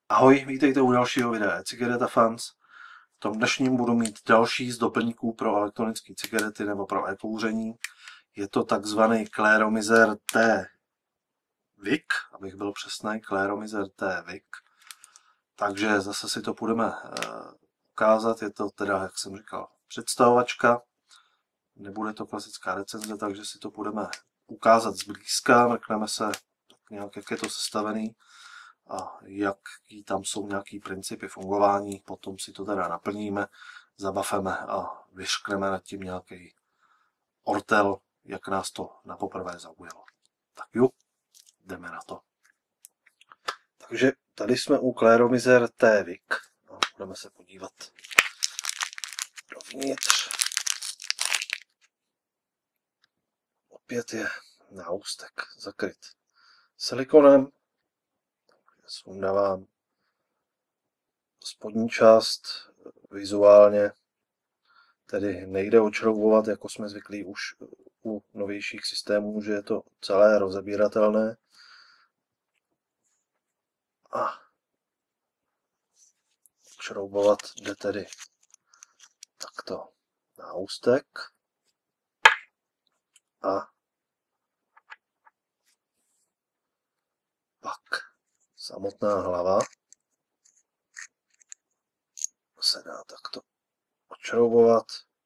Ahoj, vítejte u dalšího videa Cigareta Fans. V tom dnešním budu mít další z doplňků pro elektronické cigarety nebo pro e-kouření. Je to takzvaný Claromizer T Wick, abych byl přesný, Claromizer T Wick. Takže zase si to půjdeme ukázat. Je to teda, jak jsem říkal, představovačka. Nebude to klasická recenze, takže si to půjdeme ukázat zblízka. Mrkneme se tak nějak, jak je to sestavený a jaký tam jsou nějaký principy fungování, potom si to teda naplníme, zabafeme a vyškneme nad tím nějaký ortel, jak nás to na poprvé zaujalo. Tak jo, jdeme na to. Takže tady jsme u Claromizer T Wick. No, budeme se podívat dovnitř. Opět je náustek zakryt silikonem. Sundávám spodní část vizuálně, tedy nejde odšroubovat, jako jsme zvyklí už u novějších systémů, že je to celé rozebíratelné. A odšroubovat jde tedy takto náustek a pak samotná hlava se dá takto odšroubovat.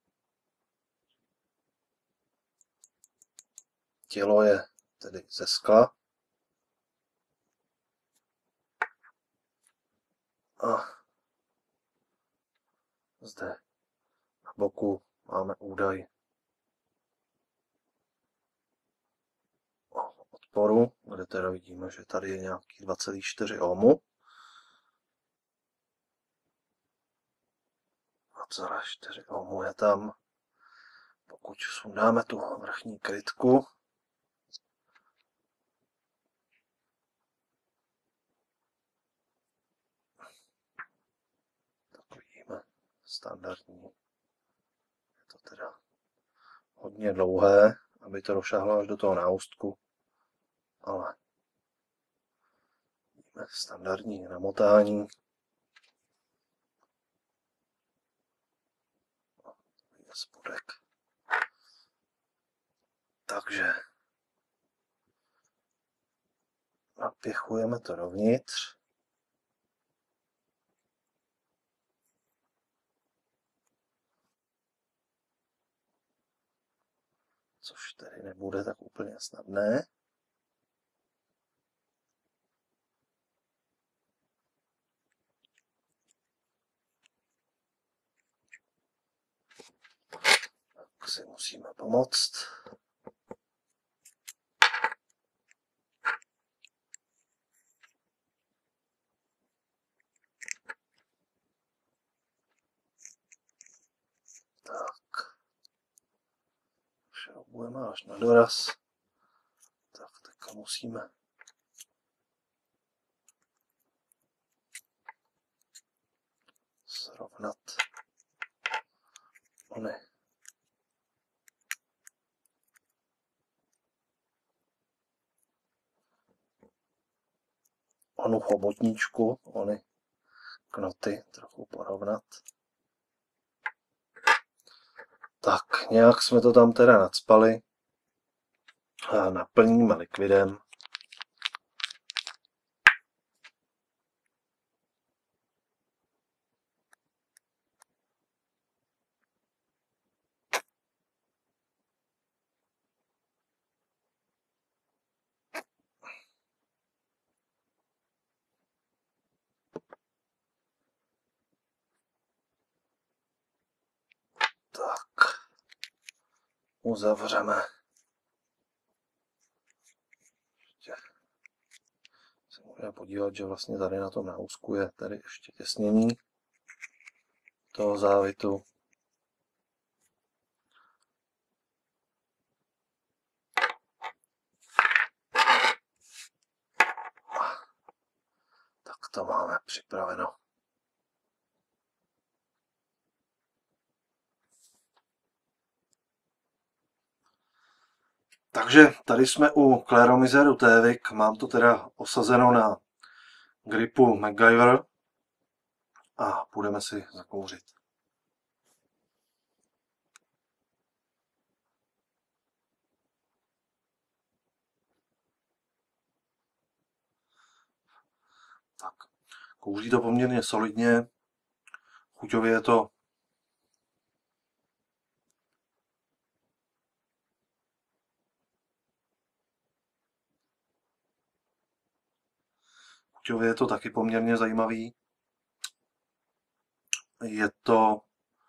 Tělo je tedy ze skla. A zde na boku máme údaj o odporu, kde teda vidíme, že tady je nějaký 2,4 ohmu. 2,4 ohmu je tam. Pokud sundáme tu vrchní krytku, tak vidíme standardní. Je to teda hodně dlouhé, aby to došahlo až do toho náustku, ale vidíme standardní namotání. Je spodek. Takže napěchujeme to dovnitř. Což tedy nebude tak úplně snadné. Tak si musíme pomoct. Tak. Šroubujeme až na doraz. Tak teďka musíme srovnat onu chobotničku, ony knoty trochu porovnat. Tak, nějak jsme to tam teda nacpali a naplníme likvidem. Tak, uzavřeme. Ještě se můžeme podívat, že vlastně tady na tom náusku je tady ještě těsnění toho závitu. Tak to máme připraveno. Takže tady jsme u Claromizeru T Wick, mám to teda osazeno na gripu MacGyver a půjdeme si zakouřit. Tak, kouří to poměrně solidně, chuťově je to taky poměrně zajímavý. Je to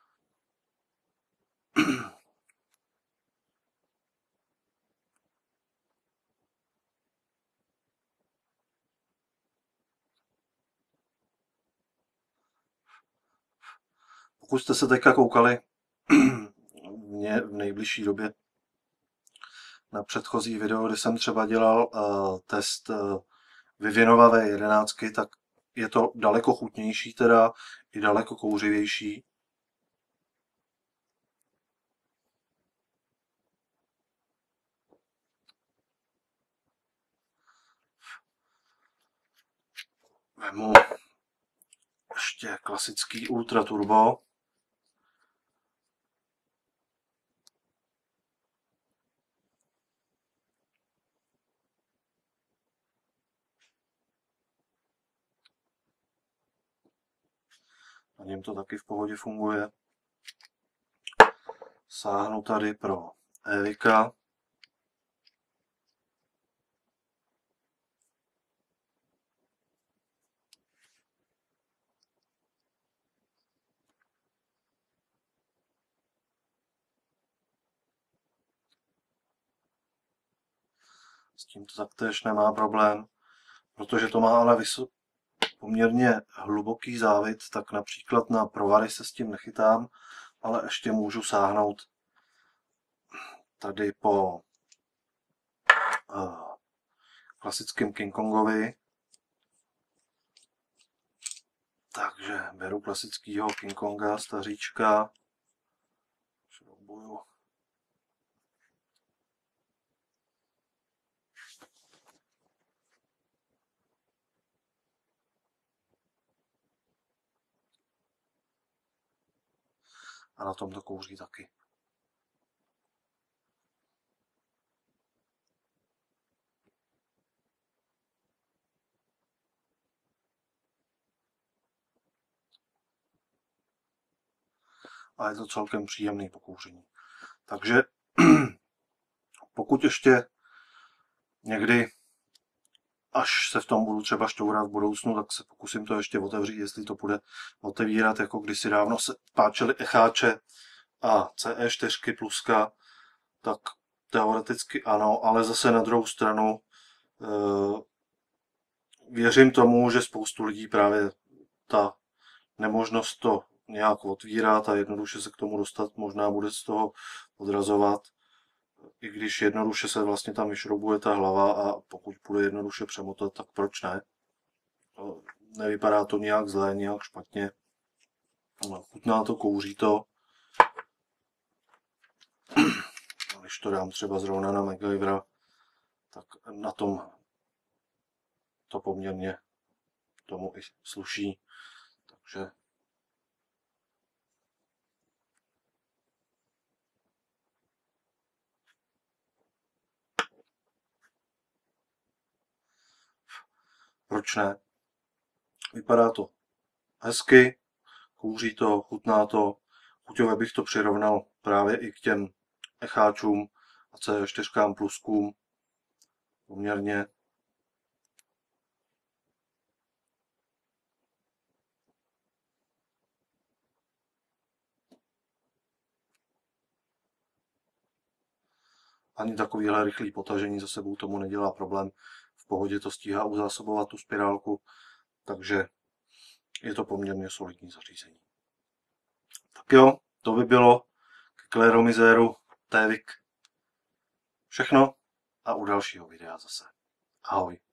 pokud jste se teďka koukali v nejbližší době na předchozí video, kdy jsem třeba dělal test Vivinova V11, tak je to daleko chutnější teda i daleko kouřivější. Vemu ještě klasický Ultra Turbo. Na něm to taky v pohodě funguje. Sáhnu tady pro Evika. S tím to taktéž nemá problém, protože to má ale poměrně hluboký závit, tak například na provary se s tím nechytám, ale ještě můžu sáhnout tady po klasickém King Kongovi. Takže beru klasického King Konga, staříčka. Šroubuju. A na tom to kouří taky. A je to celkem příjemný pokouření. Takže pokud ještě někdy, až se v tom budu třeba šťourat v budoucnu, tak se pokusím to ještě otevřít, jestli to bude otevírat, jako kdysi dávno se páčely echáče a CE4 pluska, tak teoreticky ano, ale zase na druhou stranu věřím tomu, že spoustu lidí právě ta nemožnost to nějak otvírat a jednoduše se k tomu dostat možná bude z toho odrazovat, i když jednoduše se vlastně tam vyšroubuje ta hlava a pokud bude jednoduše přemotat, tak proč ne? Nevypadá to nějak zlé, nějak špatně. Chutná to, kouří to. Když to dám třeba zrovna na MacGyvera, tak na tom to poměrně tomu i sluší. Takže proč ne? Vypadá to hezky, kouří to, chutná to. Chuťově bych to přirovnal právě i k těm echáčům a C4 pluskům. Poměrně. Ani takovýhle rychlý potažení za sebou tomu nedělá problém. V pohodě to stíhá uzásobovat tu spirálku, takže je to poměrně solidní zařízení. Tak jo, to by bylo k Claromizéru T-Vic všechno a u dalšího videa zase. Ahoj.